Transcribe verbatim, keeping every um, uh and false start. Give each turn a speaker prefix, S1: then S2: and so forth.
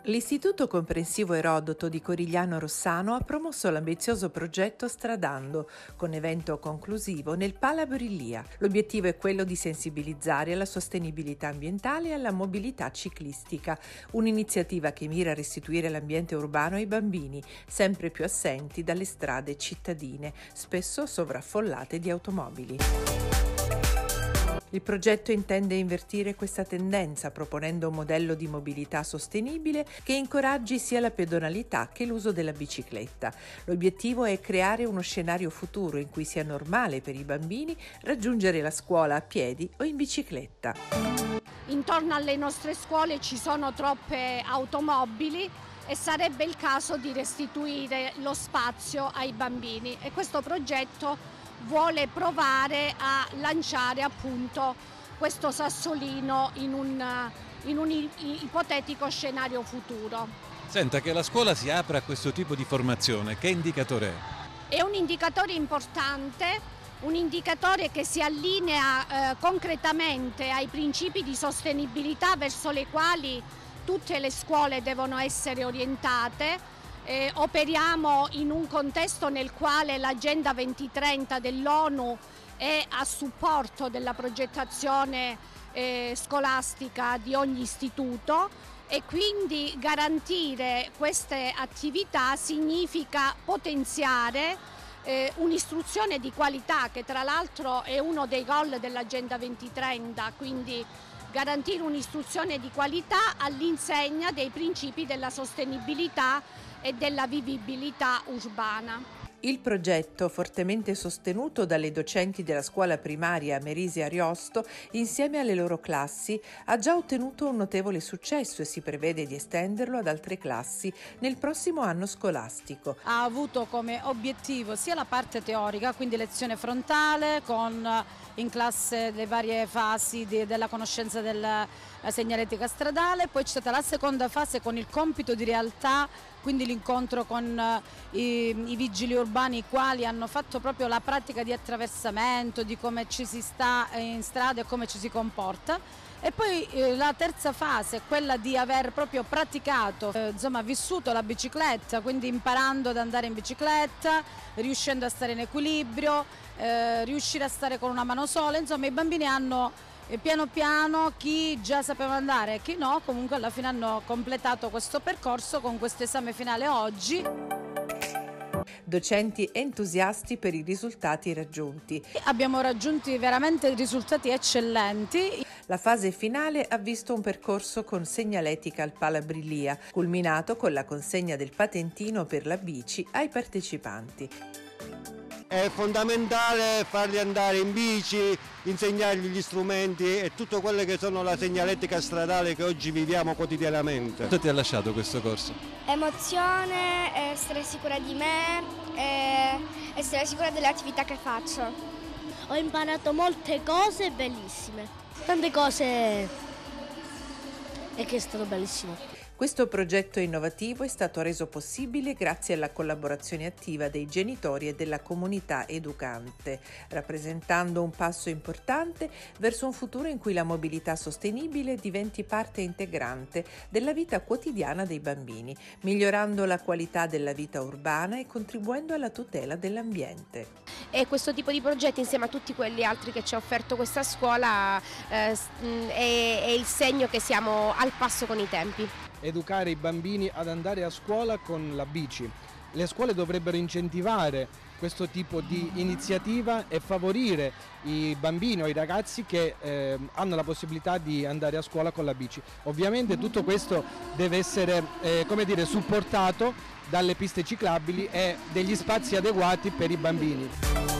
S1: L'Istituto Comprensivo Erodoto di Corigliano Rossano ha promosso l'ambizioso progetto Stradando, con evento conclusivo nel Pala Brillia. L'obiettivo è quello di sensibilizzare alla sostenibilità ambientale e alla mobilità ciclistica, un'iniziativa che mira a restituire l'ambiente urbano ai bambini, sempre più assenti dalle strade cittadine, spesso sovraffollate di automobili. Il progetto intende invertire questa tendenza proponendo un modello di mobilità sostenibile che incoraggi sia la pedonalità che l'uso della bicicletta. L'obiettivo è creare uno scenario futuro in cui sia normale per i bambini raggiungere la scuola a piedi o in bicicletta.
S2: Intorno alle nostre scuole ci sono troppe automobili e sarebbe il caso di restituire lo spazio ai bambini, e questo progetto vuole provare a lanciare appunto questo sassolino in un, in un ipotetico scenario futuro.
S3: Senta, che la scuola si apra a questo tipo di formazione, che indicatore è?
S2: È un indicatore importante, un indicatore che si allinea eh, concretamente ai principi di sostenibilità verso le quali tutte le scuole devono essere orientate. Eh, operiamo in un contesto nel quale l'Agenda duemilatrenta dell'ONU è a supporto della progettazione eh, scolastica di ogni istituto, e quindi garantire queste attività significa potenziare eh, un'istruzione di qualità, che tra l'altro è uno dei goal dell'Agenda duemilatrenta, quindi garantire un'istruzione di qualità all'insegna dei principi della sostenibilità e della vivibilità urbana.
S1: Il progetto, fortemente sostenuto dalle docenti della scuola primaria Merisi Ariosto, insieme alle loro classi, ha già ottenuto un notevole successo e si prevede di estenderlo ad altre classi nel prossimo anno scolastico.
S4: Ha avuto come obiettivo sia la parte teorica, quindi lezione frontale con in classe le varie fasi di, della conoscenza della segnaletica stradale, poi c'è stata la seconda fase con il compito di realtà, quindi l'incontro con i, i vigili urbani, i quali hanno fatto proprio la pratica di attraversamento, di come ci si sta in strada e come ci si comporta. E poi eh, la terza fase è quella di aver proprio praticato, eh, insomma vissuto la bicicletta, quindi imparando ad andare in bicicletta, riuscendo a stare in equilibrio, eh, riuscire a stare con una mano sola. Insomma, i bambini hanno eh, piano piano, chi già sapeva andare e chi no, comunque alla fine hanno completato questo percorso con questo esame finale oggi.
S1: Docenti entusiasti per i risultati raggiunti.
S4: Abbiamo raggiunto veramente risultati eccellenti.
S1: La fase finale ha visto un percorso con segnaletica al Pala Brillia, culminato con la consegna del patentino per la bici ai partecipanti.
S5: È fondamentale farli andare in bici, insegnargli gli strumenti e tutto quello che sono la segnaletica stradale che oggi viviamo quotidianamente.
S3: Cosa ti ha lasciato questo corso?
S6: Emozione, essere sicura di me, essere sicura delle attività che faccio.
S7: Ho imparato molte cose bellissime, tante cose, e che è stato bellissimo.
S1: Questo progetto innovativo è stato reso possibile grazie alla collaborazione attiva dei genitori e della comunità educante, rappresentando un passo importante verso un futuro in cui la mobilità sostenibile diventi parte integrante della vita quotidiana dei bambini, migliorando la qualità della vita urbana e contribuendo alla tutela dell'ambiente.
S8: E questo tipo di progetti, insieme a tutti quelli altri che ci ha offerto questa scuola, eh, è, è il segno che siamo al passo con i tempi.
S9: Educare i bambini ad andare a scuola con la bici. Le scuole dovrebbero incentivare questo tipo di iniziativa e favorire i bambini o i ragazzi che eh, hanno la possibilità di andare a scuola con la bici. Ovviamente tutto questo deve essere eh, come dire, supportato dalle piste ciclabili e degli spazi adeguati per i bambini.